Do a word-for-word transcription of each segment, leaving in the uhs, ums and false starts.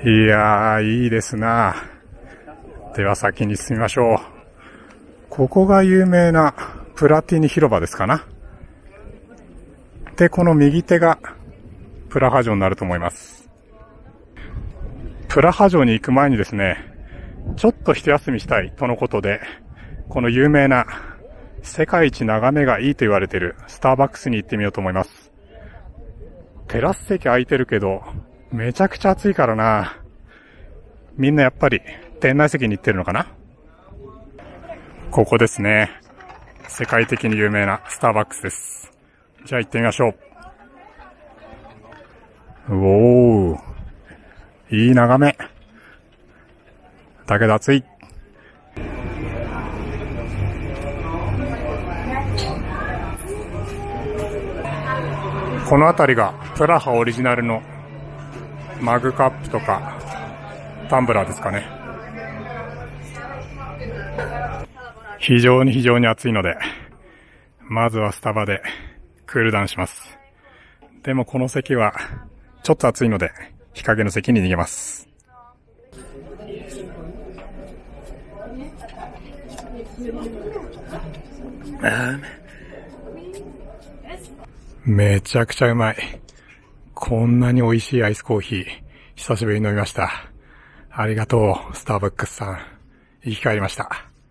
いやー、いいですな。では先に進みましょう。ここが有名なプラティニ広場ですかな。で、この右手がプラハ城になると思います。プラハ城に行く前にですね、ちょっと一休みしたいとのことで、この有名な世界一眺めがいいと言われているスターバックスに行ってみようと思います。テラス席空いてるけど、めちゃくちゃ暑いからな。みんなやっぱり店内席に行ってるのかな。ここですね。世界的に有名なスターバックスです。じゃあ行ってみましょう。おー。いい眺め。だけど暑い。この辺りがプラハオリジナルのマグカップとかタンブラーですかね。非常に非常に暑いので、まずはスタバでクールダウンします。でもこの席はちょっと暑いので日陰の席に逃げます。めちゃくちゃうまい。こんなに美味しいアイスコーヒー、久しぶりに飲みました。ありがとう、スターバックスさん。生き返りました。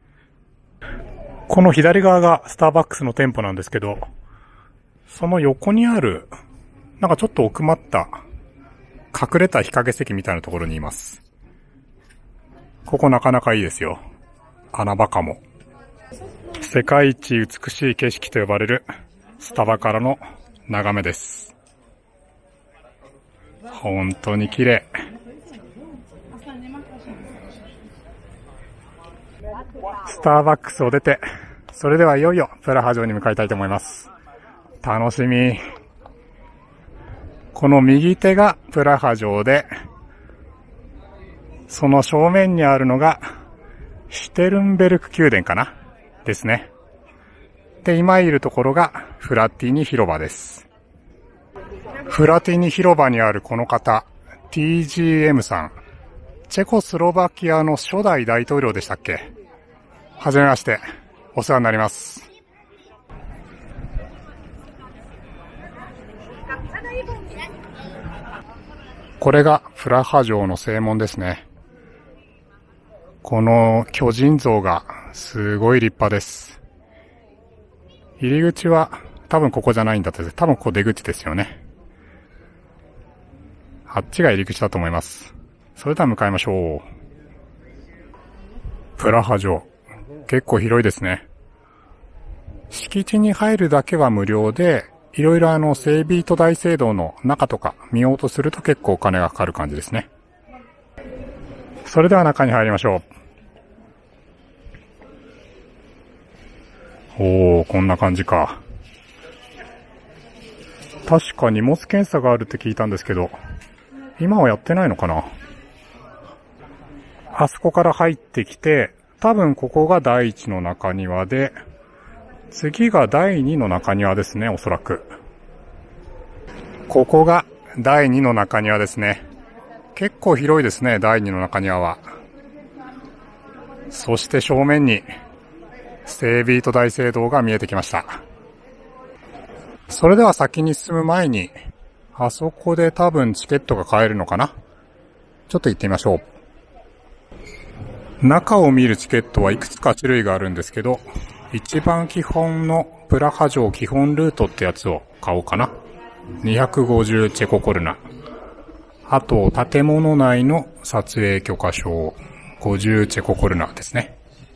この左側がスターバックスの店舗なんですけど、その横にある、なんかちょっと奥まった、隠れた日陰席みたいなところにいます。ここなかなかいいですよ。穴場かも。世界一美しい景色と呼ばれるスタバからの眺めです。本当に綺麗。スターバックスを出て、それではいよいよプラハ城に向かいたいと思います。楽しみ。この右手がプラハ城で、その正面にあるのがシュテルンベルク宮殿かなですね。で、今いるところがフラティニ広場です。フラティニ広場にあるこの方、ティージーエム さん。チェコスロバキアの初代大統領でしたっけ？はじめまして。お世話になります。これがプラハ城の正門ですね。この巨人像がすごい立派です。入り口は多分ここじゃないんだと、多分ここ出口ですよね。あっちが入り口だと思います。それでは向かいましょう。プラハ城。結構広いですね。敷地に入るだけは無料で、いろいろあの、セイビート大聖堂の中とか見ようとすると結構お金がかかる感じですね。それでは中に入りましょう。おー、こんな感じか。確か荷物検査があるって聞いたんですけど、今はやってないのかな？あそこから入ってきて、多分ここが第一の中庭で、次が第二の中庭ですね、おそらく。ここが第二の中庭ですね。結構広いですね、第二の中庭は。そして正面に、セイビート大聖堂が見えてきました。それでは先に進む前に、あそこで多分チケットが買えるのかな？ちょっと行ってみましょう。中を見るチケットはいくつか種類があるんですけど、一番基本のプラハ城基本ルートってやつを買おうかな。にひゃくごじゅうチェココルナ。あと、建物内の撮影許可証、ごじゅうチェココルナですね。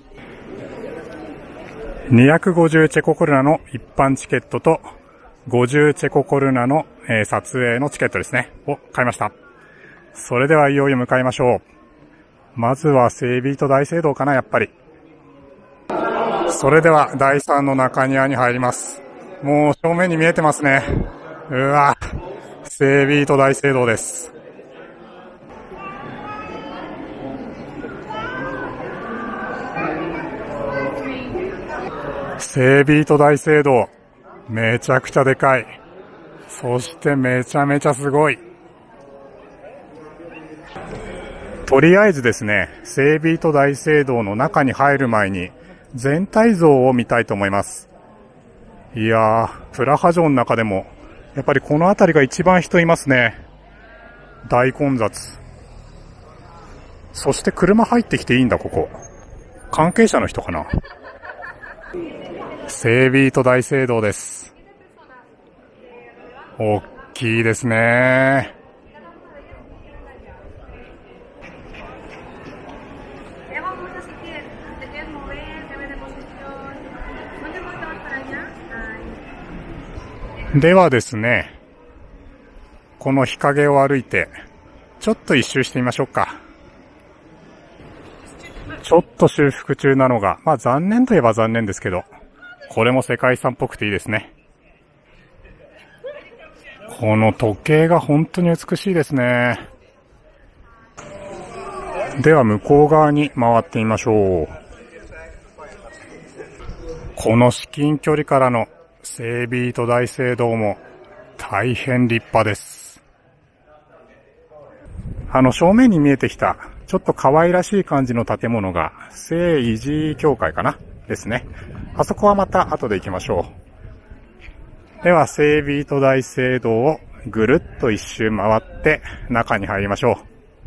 にひゃくごじゅうチェココルナの一般チケットと、ごじゅうチェココルナの、えー、撮影のチケットですね。を買いました。それではいよいよ向かいましょう。まずはセイビート大聖堂かな、やっぱり。それではだいさんの中庭に入ります。もう正面に見えてますね。うわ、セイビート大聖堂です。セイビート大聖堂。めちゃくちゃでかい。そしてめちゃめちゃすごい。 とりあえずですね、聖ビート大聖堂の中に入る前に全体像を見たいと思います。いやー、プラハ城の中でもやっぱりこの辺りが一番人いますね。大混雑。そして車入ってきていいんだ、ここ。関係者の人かな。聖ビート大聖堂です。大きいですね。ではですね、この日陰を歩いて、ちょっと一周してみましょうか。ちょっと修復中なのが、まあ残念といえば残念ですけど、これも世界遺産っぽくていいですね。この時計が本当に美しいですね。では向こう側に回ってみましょう。この至近距離からの聖ビート大聖堂も大変立派です。あの正面に見えてきたちょっと可愛らしい感じの建物が聖イジー教会かなですね。あそこはまた後で行きましょう。では聖ビート大聖堂をぐるっと一周回って中に入りましょ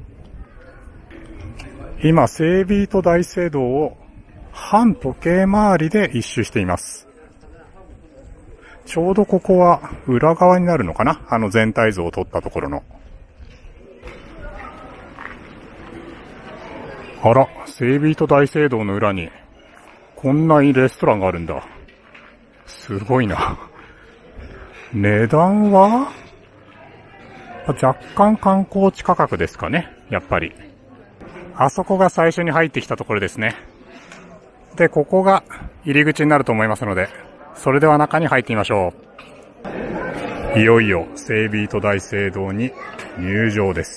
う。今聖ビート大聖堂を反時計回りで一周しています。ちょうどここは裏側になるのかな、あの全体像を撮ったところの。あら、聖ビート大聖堂の裏にこんなにレストランがあるんだ。すごいな。値段は若干観光地価格ですかね、やっぱり。あそこが最初に入ってきたところですね。で、ここが入り口になると思いますので、それでは中に入ってみましょう。いよいよ聖ビート大聖堂に入場です。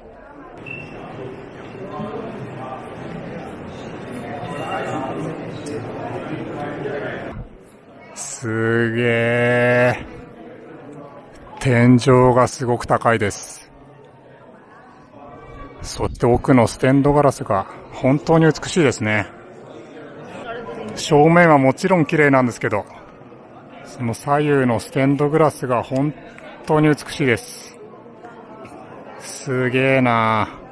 すげー。天井がすごく高いです。そして奥のステンドガラスが本当に美しいですね。正面はもちろん綺麗なんですけど、その左右のステンドグラスが本当に美しいです。すげーなー。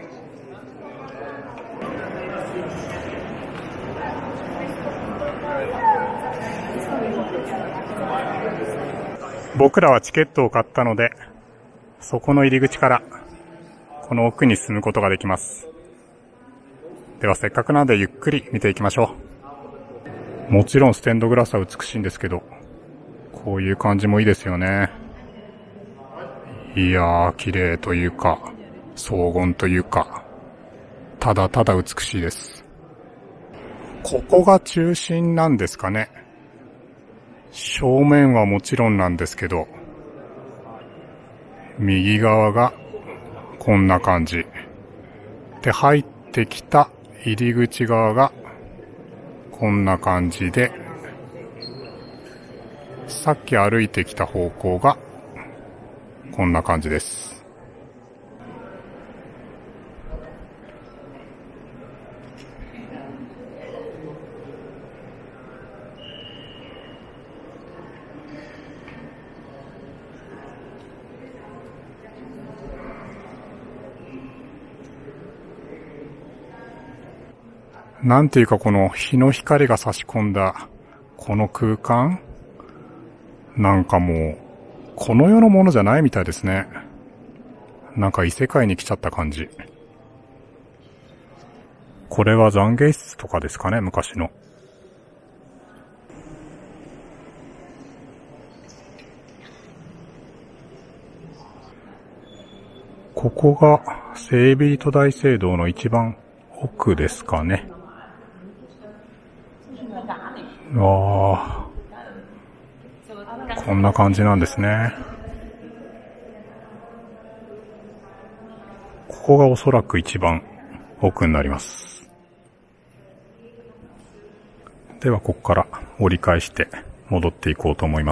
僕らはチケットを買ったので、そこの入り口からこの奥に進むことができます。ではせっかくなのでゆっくり見ていきましょう。もちろんステンドグラスは美しいんですけど、こういう感じもいいですよね。いやー、綺麗というか、荘厳というか、ただただ美しいです。ここが中心なんですかね。正面はもちろんなんですけど、右側がこんな感じ。で、入ってきた入り口側がこんな感じで、さっき歩いてきた方向がこんな感じです。なんていうかこの日の光が差し込んだこの空間、なんかもうこの世のものじゃないみたいですね。なんか異世界に来ちゃった感じ。これは懺悔室とかですかね、昔の。ここが聖ビート大聖堂の一番奥ですかね。ああ、こんな感じなんですね。ここがおそらく一番奥になります。ではここから折り返して戻っていこうと思います。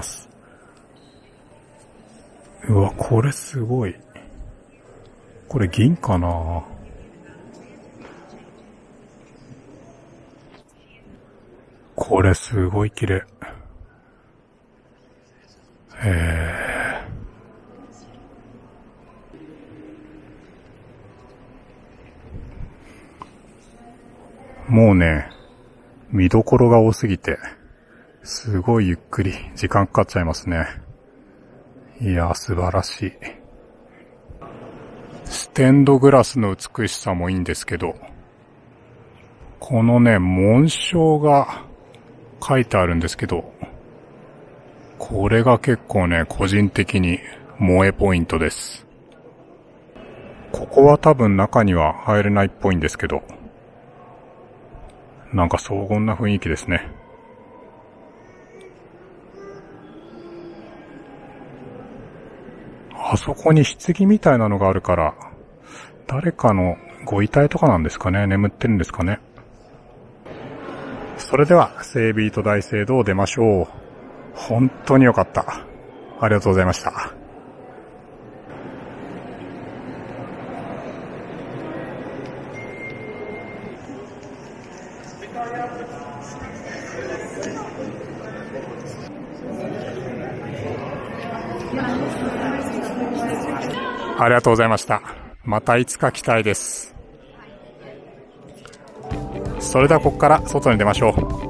うわ、これすごい。これ銀かな？ これすごい綺麗。へー。もうね、見どころが多すぎて、すごいゆっくり時間かかっちゃいますね。いや、素晴らしい。ステンドグラスの美しさもいいんですけど、このね、紋章が書いてあるんですけど、これが結構ね、個人的に萌えポイントです。ここは多分中には入れないっぽいんですけど、なんか荘厳な雰囲気ですね。あそこに棺みたいなのがあるから、誰かのご遺体とかなんですかね、眠ってるんですかね。それでは、聖ビート大聖堂を出ましょう。本当に良かった。ありがとうございました。ありがとうございました。またいつか来たいです。それではここから外に出ましょう。